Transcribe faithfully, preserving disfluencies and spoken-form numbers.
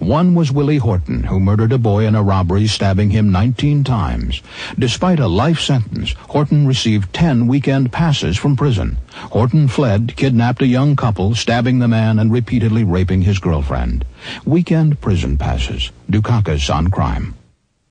One was Willie Horton, who murdered a boy in a robbery, stabbing him nineteen times. Despite a life sentence, Horton received ten weekend passes from prison. Horton fled, kidnapped a young couple, stabbing the man and repeatedly raping his girlfriend. Weekend prison passes. Dukakis on crime.